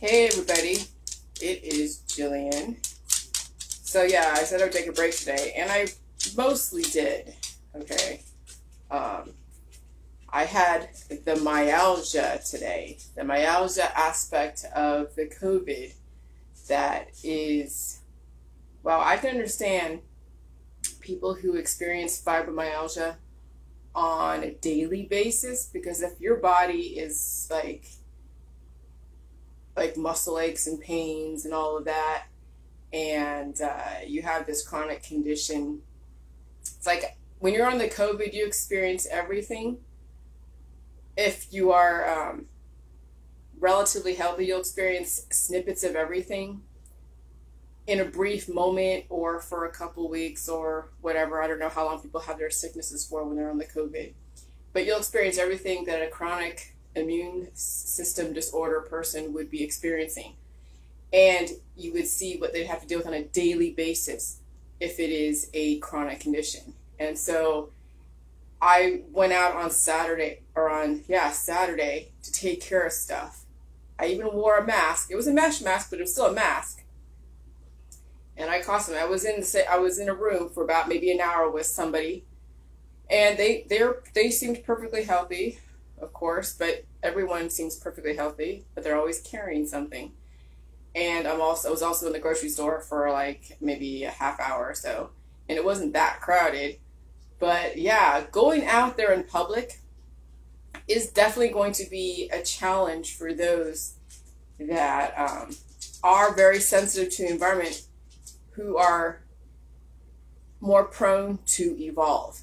Hey everybody, it is Jillian. So yeah, I said I would take a break today, and I mostly did. Okay, I had the myalgia today. The myalgia aspect of the COVID that is, well, I can understand people who experience fibromyalgia on a daily basis, because if your body is like muscle aches and pains and all of that, and you have this chronic condition, it's like when you're on the COVID, you experience everything. If you are relatively healthy, you'll experience snippets of everything in a brief moment or for a couple weeks or whatever. I don't know how long people have their sicknesses for when they're on the COVID, but you'll experience everything that a chronic immune system disorder person would be experiencing. And you would see what they'd have to deal with on a daily basis if it is a chronic condition. And so I went out on Saturday to take care of stuff. I even wore a mask. It was a mesh mask, but it was still a mask. And I caught some. I was in a room for about maybe an hour with somebody, and they seemed perfectly healthy, of course, but everyone seems perfectly healthy, but they're always carrying something. And I was also in the grocery store for like maybe a half hour or so, and it wasn't that crowded. But yeah, going out there in public is definitely going to be a challenge for those that are very sensitive to the environment, who are more prone to evolve.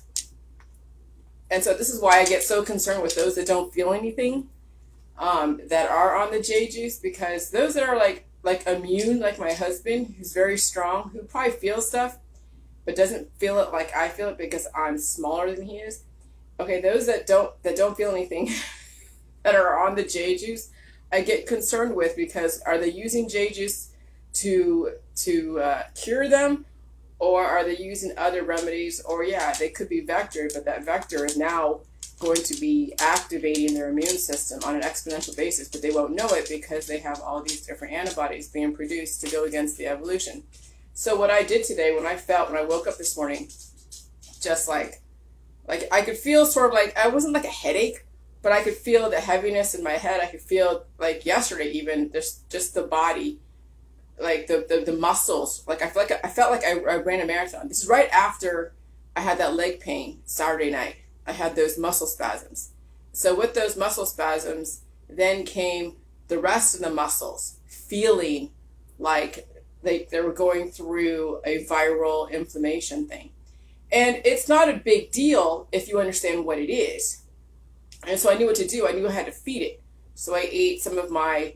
And so this is why I get so concerned with those that don't feel anything, that are on the J juice, because those that are like immune, like my husband, who's very strong, who probably feels stuff, but doesn't feel it like I feel it because I'm smaller than he is. Okay, those that don't feel anything, that are on the J juice, I get concerned with, because are they using J juice to cure them, or are they using other remedies? Or yeah, they could be vectored, but that vector is now going to be activating their immune system on an exponential basis, but they won't know it because they have all these different antibodies being produced to go against the evolution. So what I did today, when I woke up this morning, just like I could feel sort of like, I wasn't like a headache, but I could feel the heaviness in my head. I could feel, like yesterday even, just the body, like the muscles. Like I felt like I ran a marathon. This is right after I had that leg pain Saturday night. I had those muscle spasms. So with those muscle spasms, then came the rest of the muscles feeling like they were going through a viral inflammation thing. And it's not a big deal if you understand what it is. And so I knew what to do. I knew I had to feed it. So I ate some of my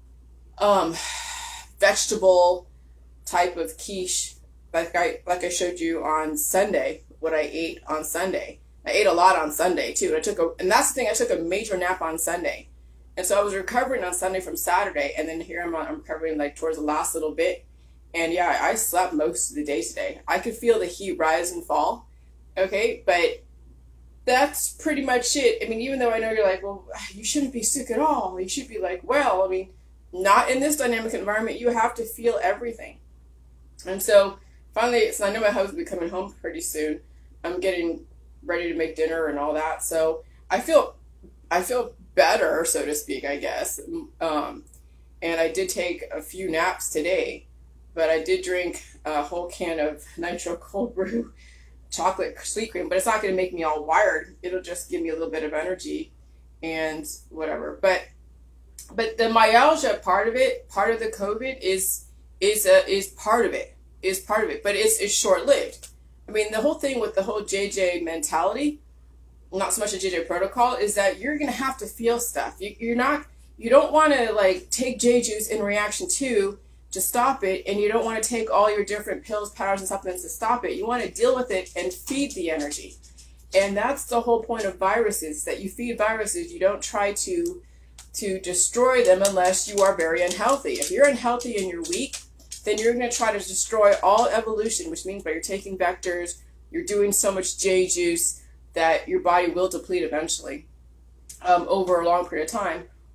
vegetable type of quiche, like I showed you on Sunday, what I ate on Sunday. I ate a lot on Sunday too. And that's the thing, I took a major nap on Sunday. And so I was recovering on Sunday from Saturday, and then here I'm recovering like towards the last little bit. And yeah, I slept most of the day today. I could feel the heat rise and fall. Okay, but that's pretty much it. I mean, even though I know you're like, well, you shouldn't be sick at all. You should be like, well, I mean, not in this dynamic environment. You have to feel everything. And so finally, I know my husband will be coming home pretty soon. I'm getting ready to make dinner and all that. So I feel better, so to speak, I guess. And I did take a few naps today, but I did drink a whole can of nitro cold brew chocolate sweet cream, but it's not going to make me all wired. It'll just give me a little bit of energy and whatever. But the myalgia part of it, part of the COVID is part of it, but it's short-lived. I mean, the whole thing with the whole JJ mentality, not so much a JJ protocol, is that you're going to have to feel stuff. You don't want to like take J juice in reaction to stop it, and you don't want to take all your different pills, powders, and supplements to stop it. You want to deal with it and feed the energy. And that's the whole point of viruses, that you feed viruses. You don't try to destroy them unless you are very unhealthy. If you're unhealthy and you're weak, then you're going to try to destroy all evolution, which means by you're taking vectors, you're doing so much J juice that your body will deplete eventually over a long period of time.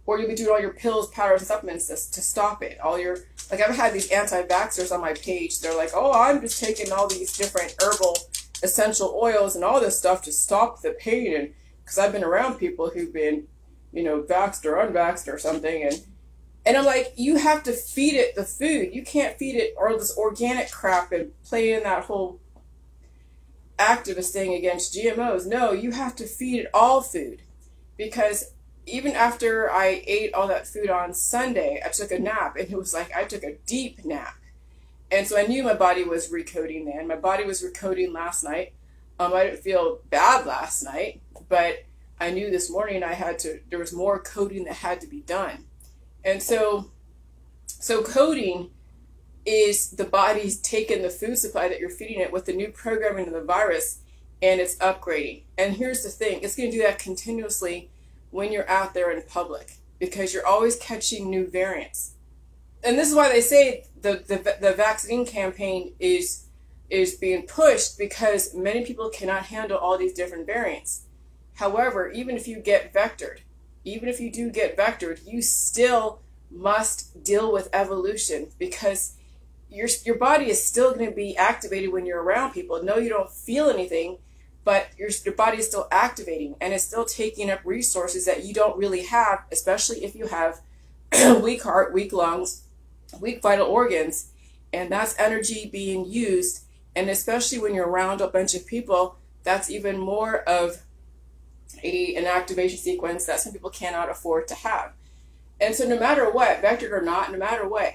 or you'll be doing all your pills, powders, and supplements to stop it. All your, like, I've had these anti-vaxxers on my page. They're like, oh, I'm just taking all these different herbal essential oils and all this stuff to stop the pain. And because I've been around people who've been, you know, vaxxed or unvaxxed or something. And I'm like, you have to feed it the food. You can't feed it or this organic crap and play in that whole activist thing against GMOs. No, you have to feed it all food. Because even after I ate all that food on Sunday, I took a nap, and it was like I took a deep nap. And so I knew my body was recoding then. My body was recoding last night. I didn't feel bad last night, but I knew this morning there was more coding that had to be done. And so coding is the body's taking the food supply that you're feeding it with the new programming of the virus, and it's upgrading. And here's the thing, it's going to do that continuously when you're out there in public, because you're always catching new variants. And this is why they say the vaccine campaign is being pushed, because many people cannot handle all these different variants. However, even if you get vectored, even if you do get vectored, you still must deal with evolution, because your body is still going to be activated when you're around people. No, you don't feel anything, but your body is still activating, and it's still taking up resources that you don't really have, especially if you have weak heart, weak lungs, weak vital organs, and that's energy being used. And especially when you're around a bunch of people, that's even more of an activation sequence that some people cannot afford to have. And so no matter what, vectored or not, no matter what,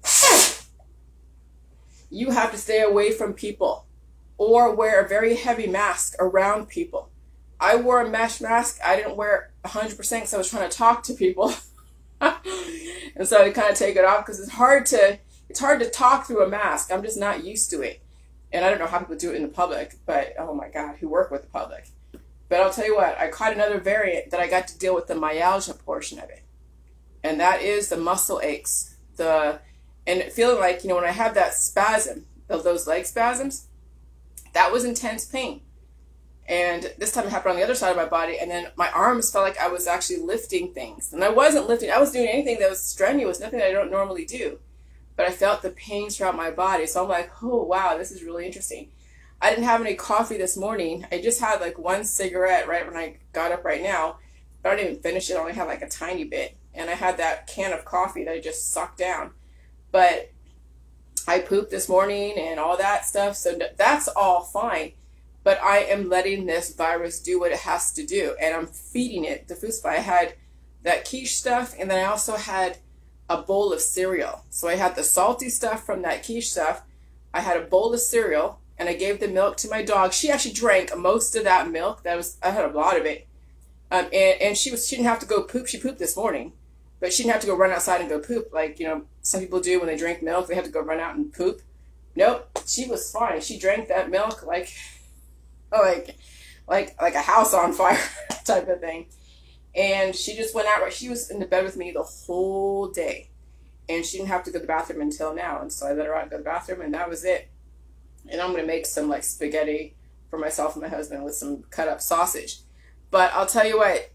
you have to stay away from people or wear a very heavy mask around people. I wore a mesh mask. I didn't wear it 100% because I was trying to talk to people. And so I kind of take it off because it's hard to talk through a mask. I'm just not used to it. And I don't know how people do it in the public, but oh my God, who work with the public. But I'll tell you what, I caught another variant that I got to deal with the myalgia portion of it. And that is the muscle aches. And feeling like, you know, when I have that spasm, those leg spasms, that was intense pain. And this time it happened on the other side of my body, and then my arms felt like I was actually lifting things. And I wasn't lifting, I was doing anything that was strenuous, nothing that I don't normally do. But I felt the pain throughout my body. So I'm like, oh wow, this is really interesting. I didn't have any coffee this morning. I just had like one cigarette right when I got up right now. But I didn't even finish it, I only had like a tiny bit. And I had that can of coffee that I just sucked down. But I pooped this morning and all that stuff, so that's all fine. But I am letting this virus do what it has to do, and I'm feeding it the food supply. I had that quiche stuff, and then I also had a bowl of cereal. So I had the salty stuff from that quiche stuff. I had a bowl of cereal, and I gave the milk to my dog. She actually drank most of that milk. I had a lot of it, and she didn't have to go poop. She pooped this morning, but she didn't have to go run outside and go poop like, you know, some people do when they drink milk. They have to go run out and poop. Nope, she was fine. She drank that milk like a house on fire type of thing. And she just went out. She was in the bed with me the whole day, and she didn't have to go to the bathroom until now. And so I let her out and go to the bathroom, and that was it. And I'm gonna make some like spaghetti for myself and my husband with some cut up sausage. But I'll tell you what,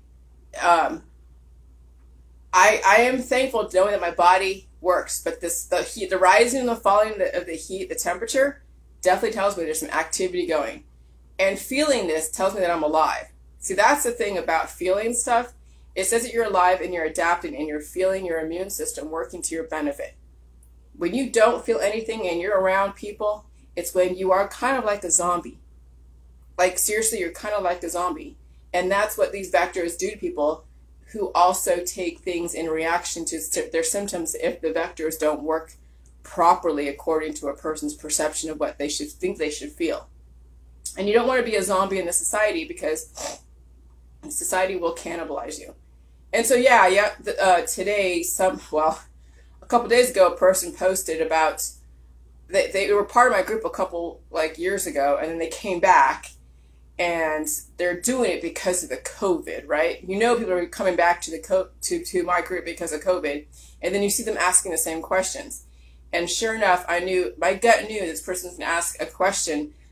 I am thankful knowing that my body works. But the heat, the rising and the falling of the heat, the temperature, definitely tells me there's some activity going. And feeling this tells me that I'm alive. See, that's the thing about feeling stuff. It says that you're alive and you're adapting and you're feeling your immune system working to your benefit. When you don't feel anything and you're around people, it's when you are kind of like a zombie. Like, seriously, you're kind of like a zombie. And that's what these vectors do to people who also take things in reaction to their symptoms if the vectors don't work properly according to a person's perception of what they should think they should feel. And you don't want to be a zombie in the society, because society will cannibalize you. And so today, a couple days ago, a person posted about, they were part of my group a couple years ago, and then they came back, and they're doing it because of the COVID, right? You know, people are coming back to my group because of COVID, and then you see them asking the same questions. And sure enough, my gut knew this person was going to ask a question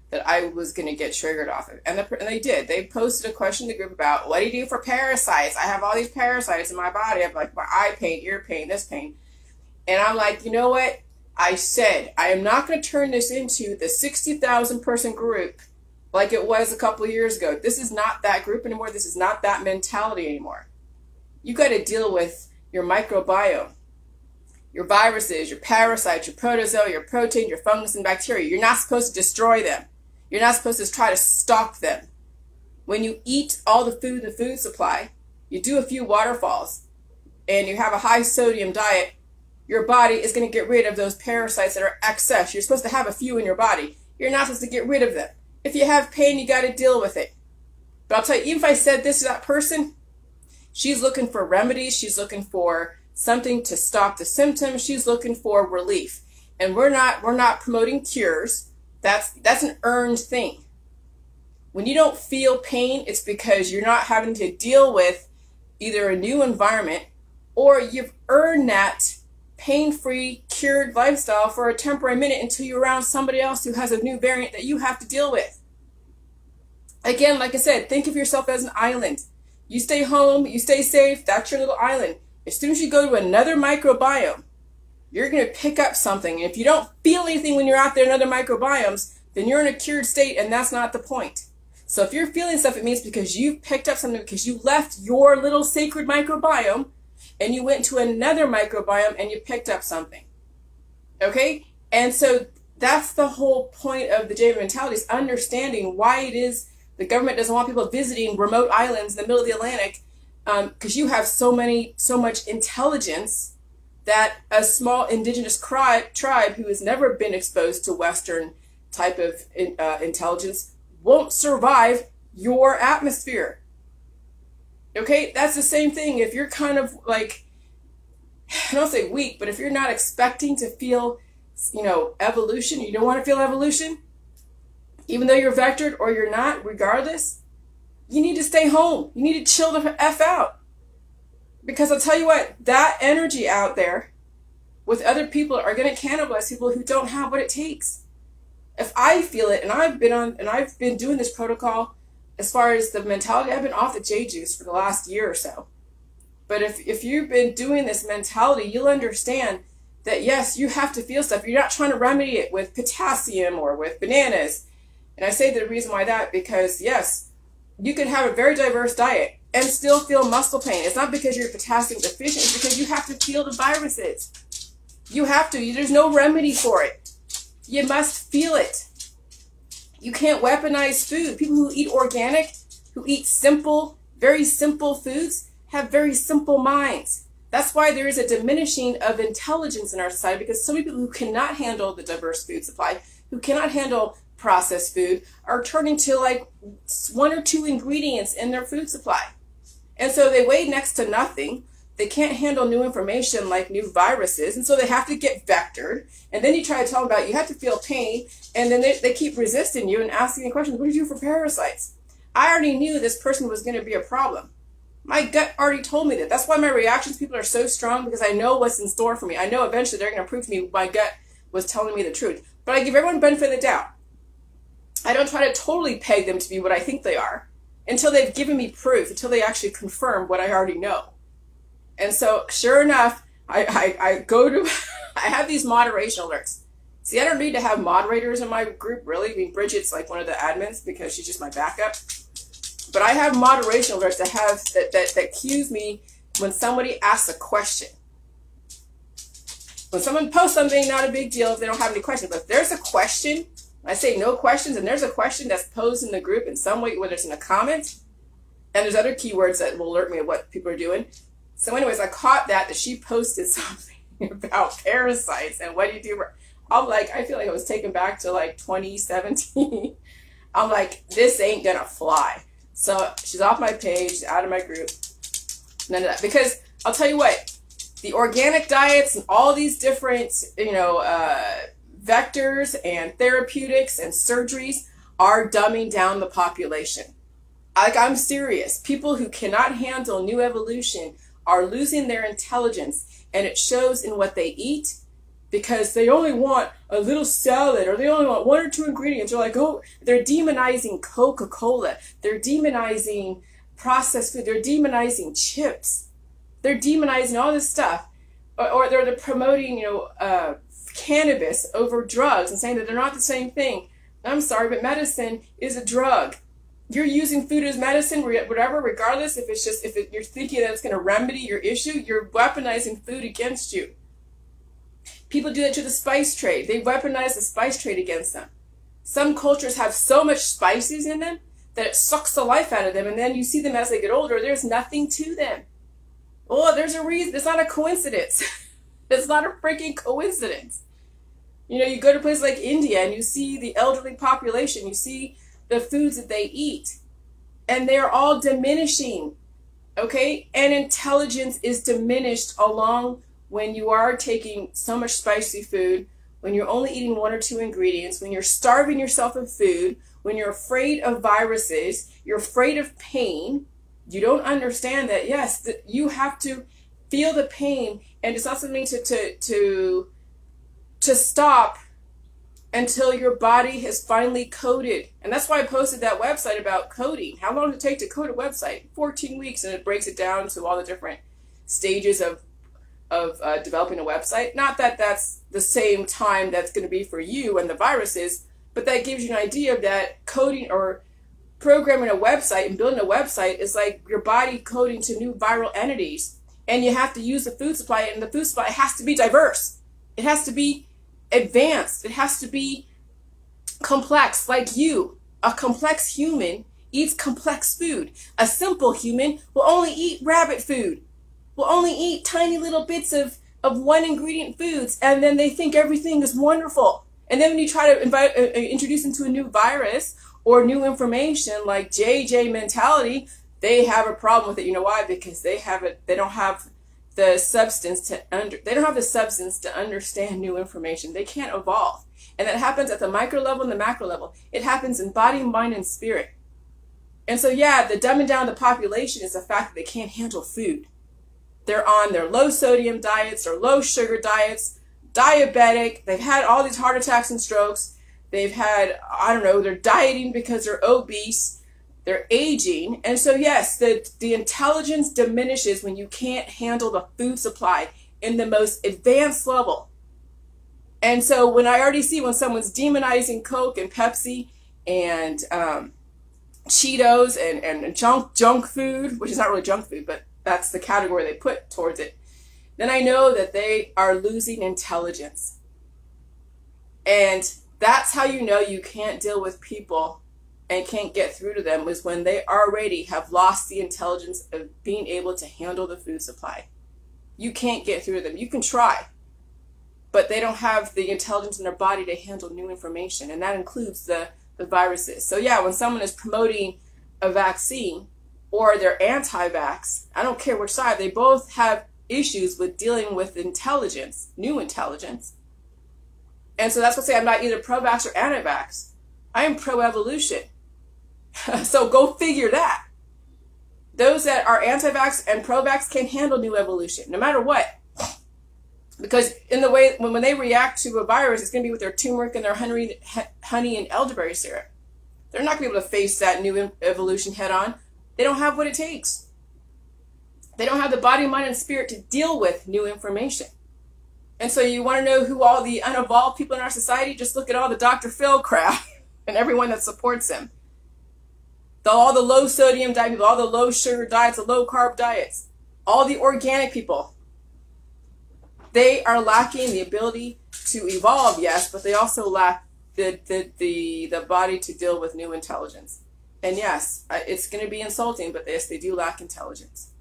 that I was going to get triggered off of. And they did. They posted a question in the group about, what do you do for parasites? I have all these parasites in my body. I have like my eye pain, ear pain, this pain. And I'm like, you know what? I said, I am not going to turn this into the 60,000 person group like it was a couple of years ago. This is not that group anymore. This is not that mentality anymore. You got to deal with your microbiome, your viruses, your parasites, your protozoa, your protein, your fungus and bacteria. You're not supposed to destroy them. You're not supposed to try to stop them. When you eat all the food in the food supply, you do a few waterfalls, and you have a high sodium diet, your body is going to get rid of those parasites that are excess. You're supposed to have a few in your body. You're not supposed to get rid of them. If you have pain, you got to deal with it. But I'll tell you, even if I said this to that person, she's looking for remedies. She's looking for something to stop the symptoms. She's looking for relief. And we're not promoting cures. That's an earned thing. When you don't feel pain, it's because you're not having to deal with either a new environment, or you've earned that pain-free, cured lifestyle for a temporary minute until you're around somebody else who has a new variant that you have to deal with. Again, like I said, think of yourself as an island. You stay home, you stay safe, that's your little island. As soon as you go to another microbiome, you're going to pick up something. And if you don't feel anything when you're out there in other microbiomes, then you're in a cured state, and that's not the point. So if you're feeling stuff, it means because you've picked up something, because you left your little sacred microbiome and you went to another microbiome and you picked up something. Okay? And so that's the whole point of the J mentality, is understanding why it is the government doesn't want people visiting remote islands in the middle of the Atlantic, because you have so much intelligence that a small indigenous tribe who has never been exposed to Western type of intelligence won't survive your atmosphere. Okay, that's the same thing. If you're kind of like, I don't say weak, but if you're not expecting to feel, evolution, you don't want to feel evolution, even though you're vectored or you're not, regardless, you need to stay home. You need to chill the F out. Because I'll tell you what, that energy out there with other people are going to cannibalize people who don't have what it takes. If I feel it, and I've been doing this protocol as far as the mentality, I've been off the J juice for the last year or so. But if you've been doing this mentality, you'll understand that yes, you have to feel stuff. You're not trying to remedy it with potassium or with bananas. And I say the reason why that, because yes, you can have a very diverse diet and still feel muscle pain. It's not because you're potassium deficient, it's because you have to feel the viruses. You have to. There's no remedy for it. You must feel it. You can't weaponize food. People who eat organic, who eat simple, very simple foods, have very simple minds. That's why there is a diminishing of intelligence in our society, because so many people who cannot handle the diverse food supply, who cannot handle processed food, are turning to like 1 or 2 ingredients in their food supply. And so they weigh next to nothing. They can't handle new information like new viruses, and so they have to get vectored. And then you try to tell them about you have to feel pain, and then they keep resisting you and asking you questions. What do you do for parasites? I already knew this person was going to be a problem. My gut already told me that. That's why my reactions, people, are so strong, because I know what's in store for me. I know eventually they're going to prove to me my gut was telling me the truth. But I give everyone the benefit of the doubt. I don't try to totally peg them to be what I think they are until they've given me proof, until they actually confirm what I already know. And so, sure enough, I go to, I have these moderation alerts. See, I don't need to have moderators in my group, really. I mean, Bridget's like one of the admins because she's just my backup. But I have moderation alerts that cues me when somebody asks a question. When someone posts something, not a big deal if they don't have any questions. But if there's a question, I say no questions, and there's a question that's posed in the group in some way, whether it's in a comment, and there's other keywords that will alert me of what people are doing. So anyways, I caught that she posted something about parasites and what do you do? I'm like, I feel like I was taken back to like 2017. I'm like, this ain't gonna fly. So she's off my page, out of my group, none of that. Because I'll tell you what, the organic diets and all these different, vectors and therapeutics and surgeries are dumbing down the population. Like, I'm serious. People who cannot handle new evolution are losing their intelligence, and it shows in what they eat, because they only want a little salad, or they only want 1 or 2 ingredients. They're like, oh, they're demonizing Coca-Cola. They're demonizing processed food. They're demonizing chips. They're demonizing all this stuff. Or they're promoting, cannabis over drugs and saying that they're not the same thing. I'm sorry, but medicine is a drug. You're using food as medicine, whatever, regardless if you're thinking that it's going to remedy your issue, you're weaponizing food against you. People do that to the spice trade. They weaponize the spice trade against them. Some cultures have so much spices in them that it sucks the life out of them, and then you see them as they get older, there's nothing to them. Oh, there's a reason. It's not a coincidence. It's not a freaking coincidence. You go to places like India and you see the elderly population, you see the foods that they eat, and they're all diminishing, okay? And intelligence is diminished along when you are taking so much spicy food, when you're only eating 1 or 2 ingredients, when you're starving yourself of food, when you're afraid of viruses, you're afraid of pain. You don't understand that, yes, that you have to feel the pain, and it's not something to stop until your body has finally coded. And that's why I posted that website about coding. How long does it take to code a website? 14 weeks, and it breaks it down to all the different stages of developing a website. Not that that's the same time that's going to be for you and the viruses, but that gives you an idea of that coding or programming a website and building a website is like your body coding to new viral entities. And you have to use the food supply, and the food supply has to be diverse. It has to be advanced. It has to be complex, like you. A complex human eats complex food. A simple human will only eat rabbit food, will only eat tiny little bits of 1 ingredient foods, and then they think everything is wonderful. And then when you try to introduce them to a new virus or new information like JJ mentality, they have a problem with it. You know why? Because they don't have the substance to understand new information. They can't evolve. And that happens at the micro level and the macro level. It happens in body, mind, and spirit. And so, yeah, the dumbing down the population is the fact that they can't handle food. They're on their low sodium diets or low sugar diets, diabetic. They've had all these heart attacks and strokes. They've had, they're dieting because they're obese. They're aging. And so, yes, the intelligence diminishes when you can't handle the food supply in the most advanced level. And so when I already see when someone's demonizing Coke and Pepsi and Cheetos and junk food, which is not really junk food, but that's the category they put towards it, then I know that they are losing intelligence. And that's how you know you can't deal with people and can't get through to them, is when they already have lost the intelligence of being able to handle the food supply. You can't get through to them. You can try, but they don't have the intelligence in their body to handle new information, and that includes the viruses. So yeah, when someone is promoting a vaccine or they're anti-vax, I don't care which side, they both have issues with dealing with intelligence, new intelligence. And so that's what I say, I'm not either pro-vax or anti-vax. I am pro-evolution. So go figure that. Those that are anti-vax and pro-vax can't handle new evolution, no matter what. Because in the way, when they react to a virus, it's going to be with their turmeric and their honey and elderberry syrup. They're not going to be able to face that new evolution head on. They don't have what it takes. They don't have the body, mind, and spirit to deal with new information. And so you want to know who all the unevolved people in our society? Just look at all the Dr. Phil crowd and everyone that supports him. All the low sodium diet people, all the low sugar diets, the low carb diets, all the organic people. They are lacking the ability to evolve, yes, but they also lack the body to deal with new intelligence. And yes, it's going to be insulting, but yes, they do lack intelligence.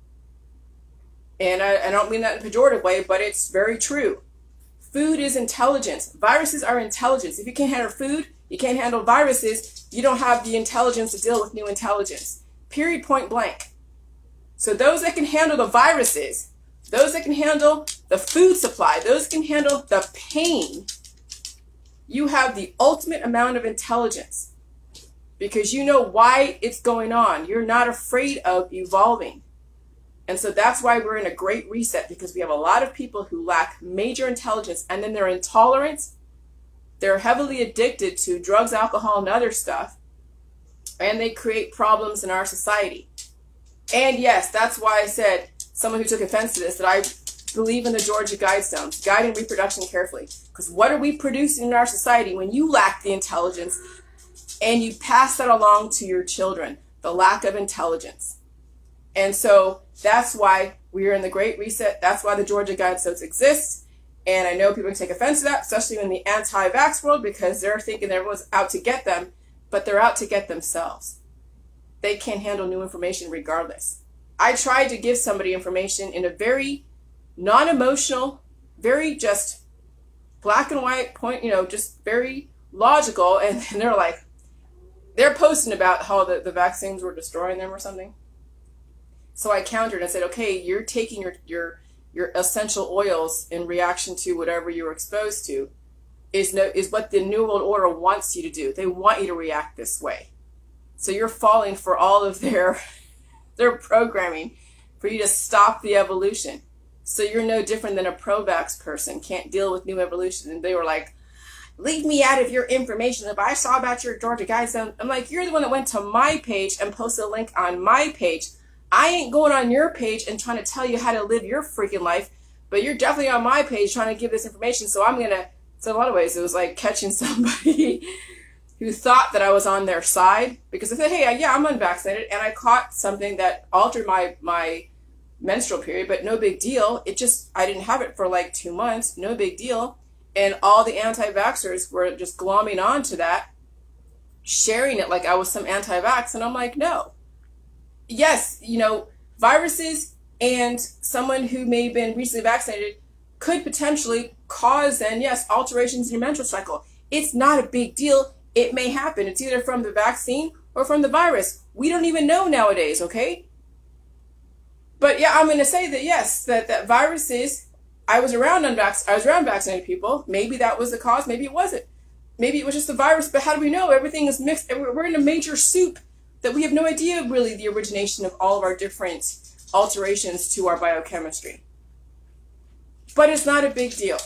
And I don't mean that in a pejorative way, but it's very true. Food is intelligence. Viruses are intelligence. If you can't handle food, you can't handle viruses, you don't have the intelligence to deal with new intelligence. Period, point blank. So those that can handle the viruses, those that can handle the food supply, those can handle the pain, you have the ultimate amount of intelligence because you know why it's going on. You're not afraid of evolving. And so that's why we're in a great reset, because we have a lot of people who lack major intelligence, and then they're intolerant. They're heavily addicted to drugs, alcohol, and other stuff. And they create problems in our society. And yes, that's why I said, someone who took offense to this, that I believe in the Georgia Guidestones, guiding reproduction carefully. Because what are we producing in our society when you lack the intelligence and you pass that along to your children? The lack of intelligence. And so that's why we are in the Great Reset. That's why the Georgia Guidestones exist. And I know people can take offense to that, especially in the anti-vax world, because they're thinking everyone's out to get them, but they're out to get themselves. They can't handle new information regardless. I tried to give somebody information in a very non-emotional, very just black and white point, just very logical. And they're like, they're posting about how the vaccines were destroying them or something. So I countered and said, okay, you're taking your essential oils in reaction to whatever you were exposed to is what the New World Order wants you to do. They want you to react this way. So you're falling for all of their programming for you to stop the evolution. So you're no different than a pro-vax person, can't deal with new evolution. And they were like, leave me out of your information. If I saw about your Georgia Guidestones, I'm like, you're the one that went to my page and posted a link on my page. I ain't going on your page and trying to tell you how to live your freaking life, but you're definitely on my page trying to give this information. So so in a lot of ways, it was like catching somebody who thought that I was on their side, because I said, hey, yeah, I'm unvaccinated, and I caught something that altered my menstrual period, but no big deal. I didn't have it for like 2 months, no big deal. And all the anti-vaxxers were just glomming on to that, sharing it like I was some anti-vax, and I'm like, no. Yes, viruses and someone who may have been recently vaccinated could potentially cause, then, yes, alterations in your menstrual cycle. It's not a big deal. It may happen. It's either from the vaccine or from the virus. We don't even know nowadays, okay? But yeah, I'm going to say that, yes, that viruses, I was around vaccinated people. Maybe that was the cause. Maybe it wasn't. Maybe it was just the virus, but how do we know? Everything is mixed. We're in a major soup that we have no idea really the origination of all of our different alterations to our biochemistry. But it's not a big deal.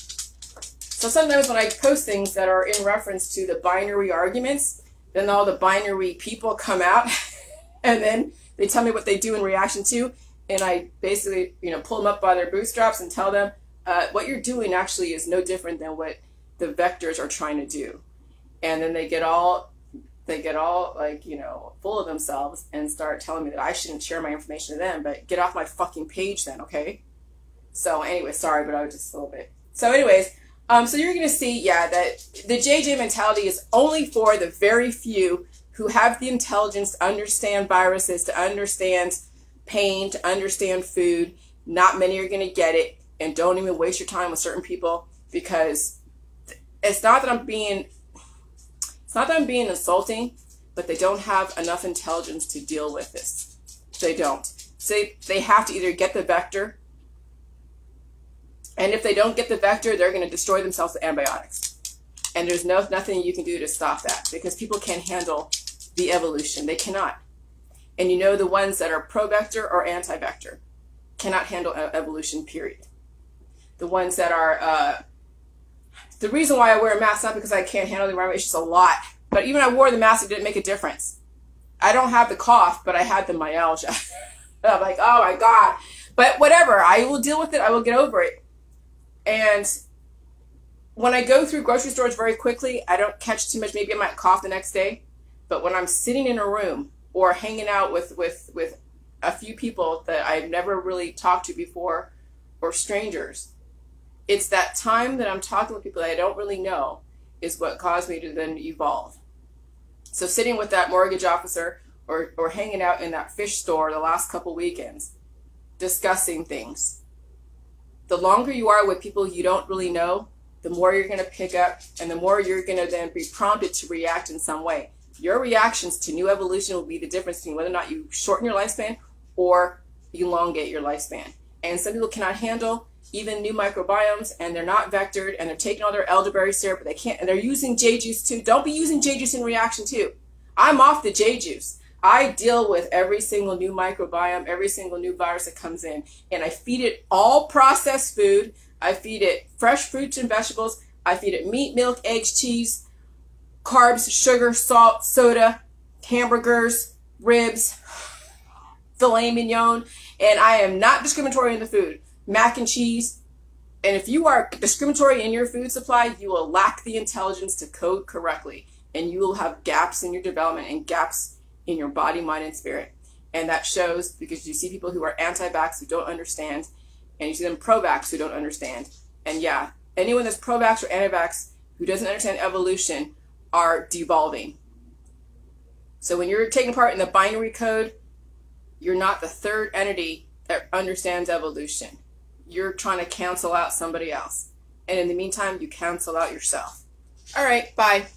So sometimes when I post things that are in reference to the binary arguments, then all the binary people come out and then they tell me what they do in reaction to, and I basically, pull them up by their bootstraps and tell them what you're doing actually is no different than what the vectors are trying to do. And then they get all like, full of themselves and start telling me that I shouldn't share my information to them, but get off my fucking page then, okay? So anyway, sorry, but I was just a little bit. So anyways, so you're going to see, yeah, that the JJ mentality is only for the very few who have the intelligence to understand viruses, to understand pain, to understand food. Not many are going to get it, and don't even waste your time with certain people, because it's not that I'm being insulting, but they don't have enough intelligence to deal with this. They don't. So they have to either get the vector, and if they don't get the vector, they're going to destroy themselves with antibiotics. And there's nothing you can do to stop that, because people can't handle the evolution. They cannot. And the ones that are pro-vector or anti-vector cannot handle evolution, period. The ones that are, the reason why I wear a mask, not because I can't handle the environment, it's just a lot. But even I wore the mask, it didn't make a difference. I don't have the cough, but I had the myalgia. I'm like, oh my God. But whatever, I will deal with it. I will get over it. And when I go through grocery stores very quickly, I don't catch too much. Maybe I might cough the next day. But when I'm sitting in a room or hanging out with a few people that I've never really talked to before, or strangers, it's that time that I'm talking with people that I don't really know is what caused me to then evolve. So sitting with that mortgage officer or hanging out in that fish store the last couple weekends, discussing things. The longer you are with people you don't really know, the more you're going to pick up, and the more you're going to then be prompted to react in some way. Your reactions to new evolution will be the difference between whether or not you shorten your lifespan or elongate your lifespan. And some people cannot handle even new microbiomes, and they're not vectored, and they're taking all their elderberry syrup, but they can't, and they're using J juice too. Don't be using J juice in reaction too. I'm off the J juice. I deal with every single new microbiome, every single new virus that comes in, and I feed it all processed food. I feed it fresh fruits and vegetables. I feed it meat, milk, eggs, cheese, carbs, sugar, salt, soda, hamburgers, ribs, filet mignon, and I am not discriminatory in the food. Mac and cheese. And if you are discriminatory in your food supply, you will lack the intelligence to code correctly, and you will have gaps in your development and gaps in your body, mind, and spirit. And that shows because you see people who are anti-vax who don't understand, and you see them pro-vax who don't understand. And yeah, anyone that's pro-vax or anti-vax who doesn't understand evolution are devolving. So when you're taking part in the binary code, you're not the third entity that understands evolution. You're trying to cancel out somebody else. And in the meantime, you cancel out yourself. All right, bye.